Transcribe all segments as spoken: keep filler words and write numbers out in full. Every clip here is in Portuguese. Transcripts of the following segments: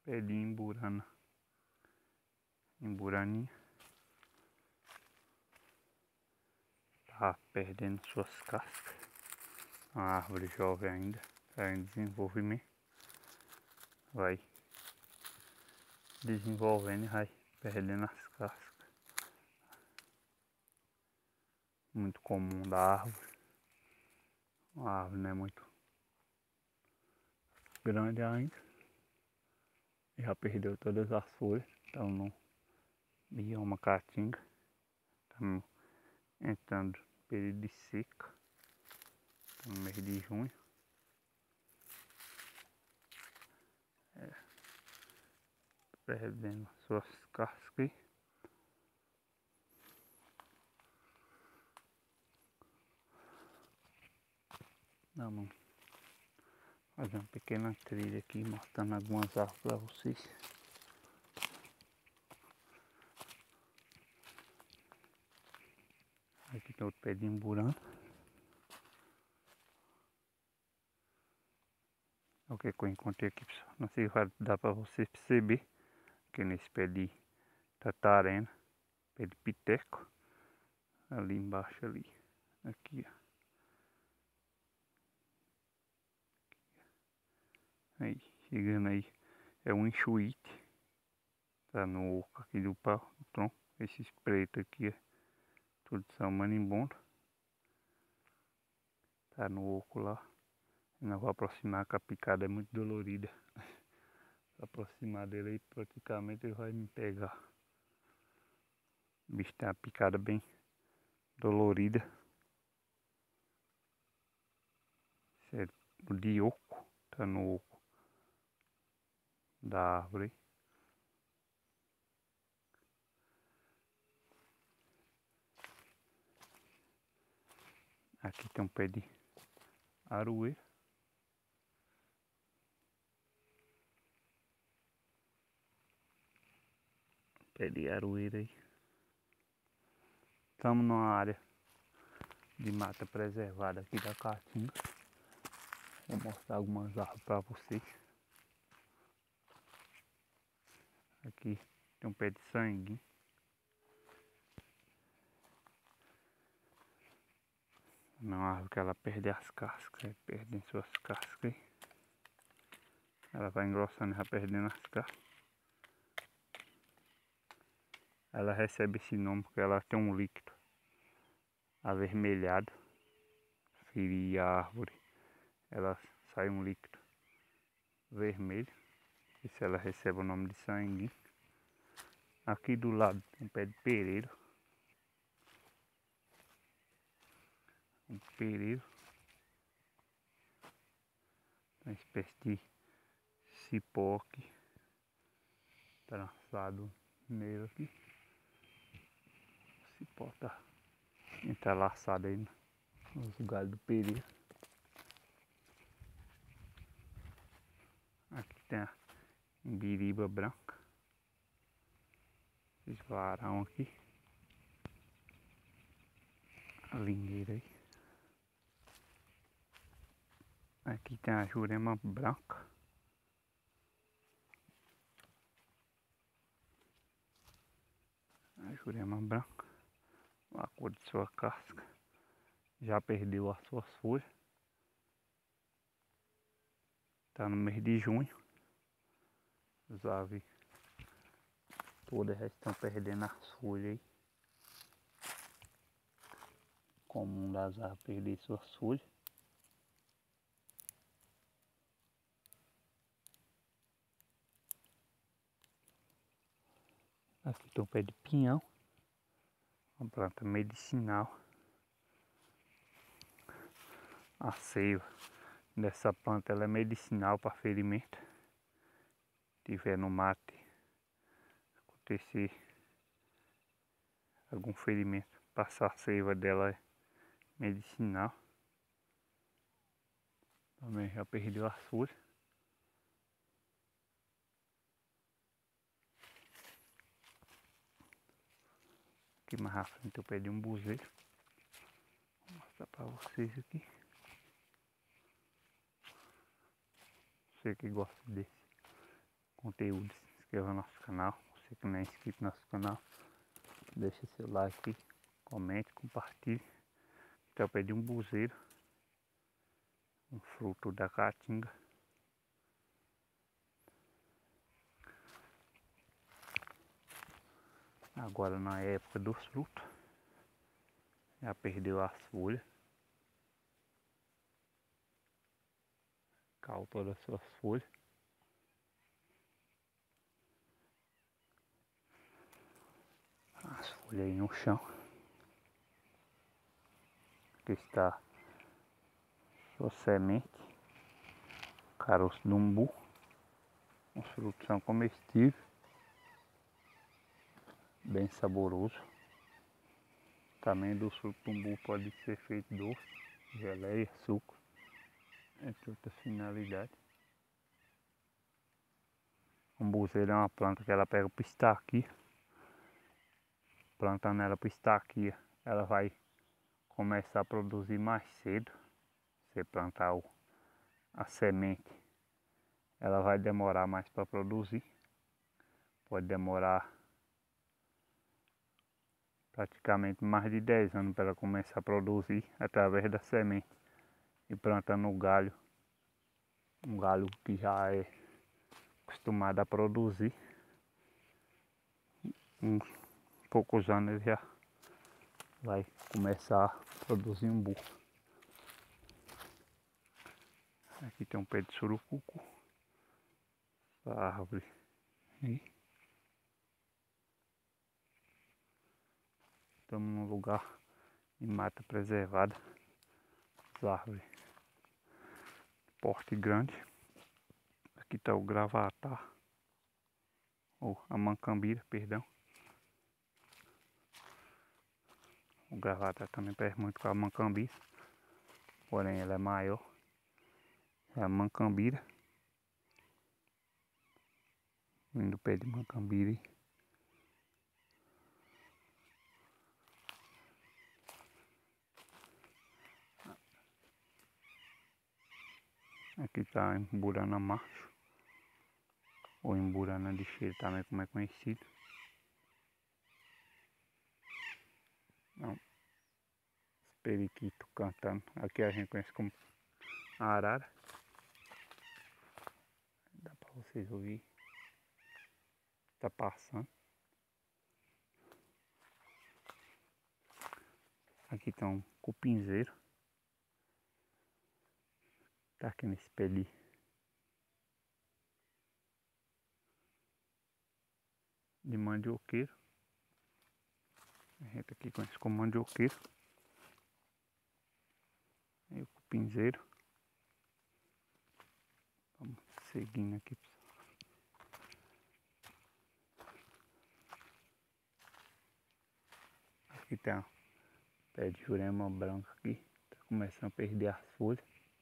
Pé de imburana. Imburaninha. Tá perdendo suas cascas. Uma árvore jovem ainda. Tá em desenvolvimento. Vai desenvolvendo e vai perdendo as cascas. Muito comum da árvore. A árvore não é muito grande ainda. Já perdeu todas as folhas. Então no bioma caatinga. Estamos entrando no período de seca. Estamos no mês de junho. É, perdendo suas cascas. Vamos fazer uma pequena trilha aqui mostrando algumas árvores para vocês. Aqui tem outro pé de imburana. É o que eu encontrei aqui, pessoal. Não sei se vai dar para vocês perceber que nesse pé de tatarena, pé de piteco, ali embaixo ali, aqui ó. Aí, chegando aí, é um enxuíte. Tá no oco aqui do pau, do tronco. Esses pretos aqui, ó, tudo são marimbondo. Tá no oco lá. Eu não vou aproximar, que a picada é muito dolorida. Se aproximar dele aí, praticamente ele vai me pegar. O bicho tem uma picada bem dolorida. Isso é de oco, tá no oco da árvore. Aqui tem um pé de aroeira. Pé de aroeira aí. Estamos numa área de mata preservada aqui da Caatinga. Vou mostrar algumas árvores para vocês. Aqui tem um pé de sangue. É uma árvore que ela perde as cascas, perde suas cascas. Ela vai engrossando e vai perdendo as cascas. Ela recebe esse nome porque ela tem um líquido avermelhado. Ferir a árvore, ela sai um líquido vermelho. Isso ela recebe o nome de sangue. Aqui do lado tem um pé de pereiro. Um pereiro. Uma espécie de cipó aqui. Trançado nele aqui. O cipó tá entrelaçado aí nos galhos do pereiro. Aqui tem a imbiriba branca. Esse varão aqui. A lingueira aí. Aqui tem a jurema branca. A jurema branca. A cor de sua casca. Já perdeu as suas folhas. Tá no mês de junho. As aves todas já estão perdendo as folhas aí. Comum das aves perder suas folhas. Aqui tem o pé de pinhão. Uma planta medicinal. A seiva dessa planta ela é medicinal para ferimento. Se tiver no mate, acontecer algum ferimento, passar a seiva dela é medicinal. Também já perdeu as folhas. Aqui mais à frente eu perdi um buzeiro. Vou mostrar para vocês aqui. Você que gosta desse conteúdos. Se inscreva no nosso canal. Você que não é inscrito no nosso canal, deixa seu like, comente, compartilhe. Então eu pedi um buzeiro, um fruto da caatinga. Agora na época dos frutos, já perdeu as folhas, caiu todas as suas folhas. As folhas aí no chão. Aqui está sua semente, caroço de umbu. Os frutos são comestíveis, bem saboroso. O tamanho do fruto do umbu pode ser feito doce, geleia, suco, entre outras finalidades. O umbuzeiro é uma planta que ela pega o pistaqui. Plantando ela para estaquia, ela vai começar a produzir mais cedo. Você plantar o, a semente, ela vai demorar mais para produzir. Pode demorar praticamente mais de dez anos para ela começar a produzir através da semente. E plantando o galho, um galho que já é acostumado a produzir, uns poucos anos ele já vai começar a produzir umbu. Aqui tem um pé de surucucu, essa árvore aí. Estamos num lugar em mata preservada, as árvores de porte grande. Aqui está o gravatá, ou a mancambira, perdão. O gravatá também parece muito com a mancambira, porém ela é maior. É a mancambira, vindo do pé de mancambira aí. Aqui está emburana macho, ou emburana de cheiro também, como é conhecido. Não. Os periquitos cantando, aqui a gente conhece como arara. Dá para vocês ouvir, está passando. Aqui tem um cupinzeiro, tá aqui nesse pé de de mandioqueiro. A gente aqui conhece como mandioqueiro. E o cupinzeiro. Vamos seguindo aqui. Aqui tem um pé de jurema branco aqui. Tá começando a perder as folhas.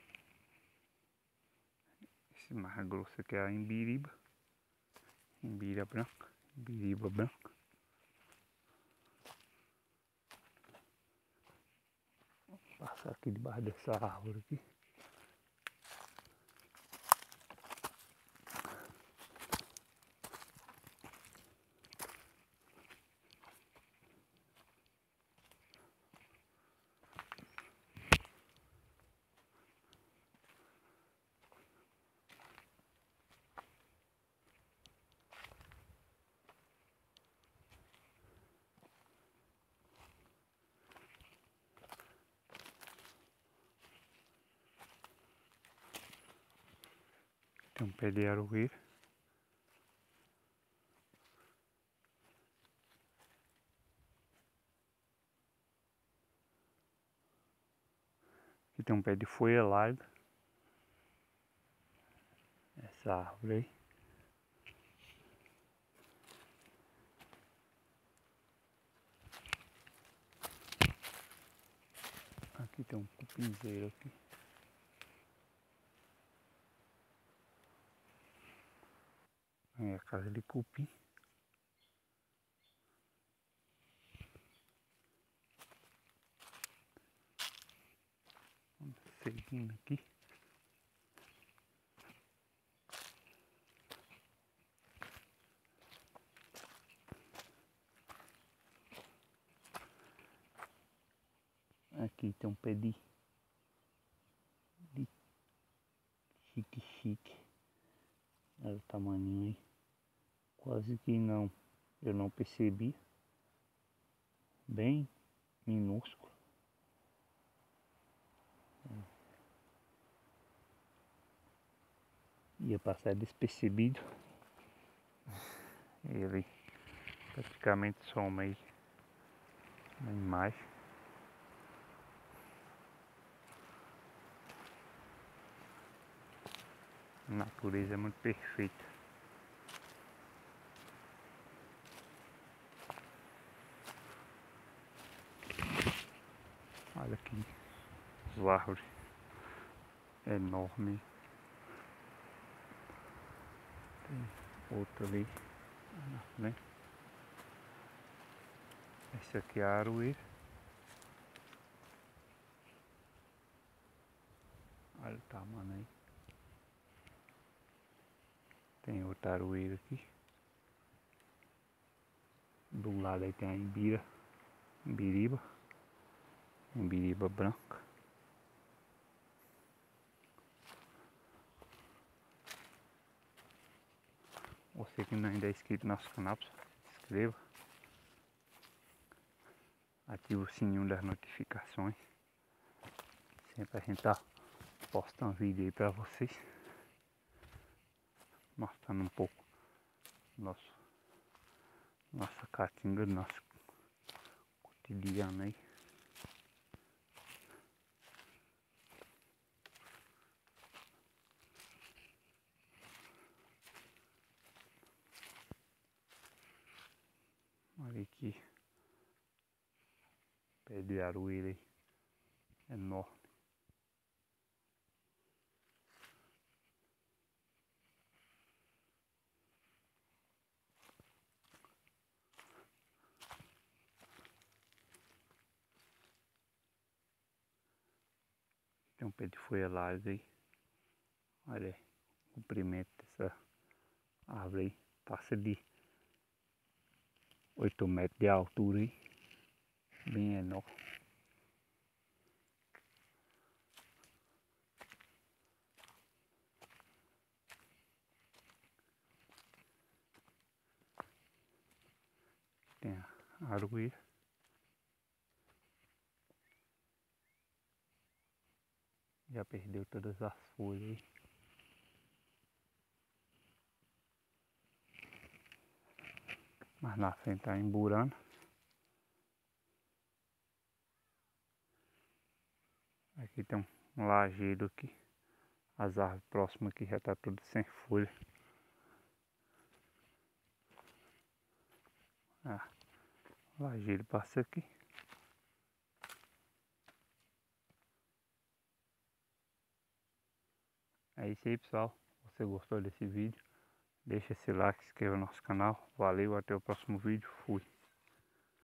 Esse mais grosso aqui é a imbiriba. Imbira branca. Imbiriba branca. Vou passar aqui debaixo dessa árvore aqui. Tem um pé de aroeira. Aqui tem um pé de folha larga. Essa árvore aí. Aqui tem um cupinzeiro aqui. É a casa de cupim. Vamos seguindo aqui. Aqui tem um pé de, de chique chique. Olha o tamanho aí. Quase que não, eu não percebi. Bem minúsculo. Ia passar despercebido. Ele praticamente some aí na imagem. A natureza é muito perfeita. Olha aqui, as árvores enormes. Tem outro ali na frente. Esse aqui é a aroeira. Olha o tamanho aí. Tem outra aroeira aqui. Do lado aí tem a imbira, imbiriba, imbiriba branca. Você que ainda é inscrito no nosso canal, se inscreva. Ative o sininho das notificações. Sempre a gente tá postando vídeo aí pra vocês. Mostrando um pouco nosso, nossa caatinga, nosso cotidiano aí. Olha aqui, pé de aroeira aí, enorme. Tem um pé de fuelagem aí. Olha aí, o comprimento dessa árvore aí, passa de oito metros de altura aí, bem enorme. Tem a aroeira. Já perdeu todas as folhas aí. Mas na frente tá emburando. Aqui tem um lajedo aqui. As árvores próximas aqui já tá tudo sem folha. Ah, o lajedo passa aqui. É isso aí, pessoal. Se você gostou desse vídeo, deixa esse like, se inscreva no nosso canal. Valeu, até o próximo vídeo. Fui.